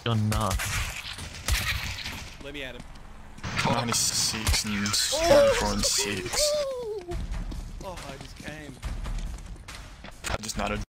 You're not. Let me at him. 96 and 24 and 6. Oh, I just came. I just nodded.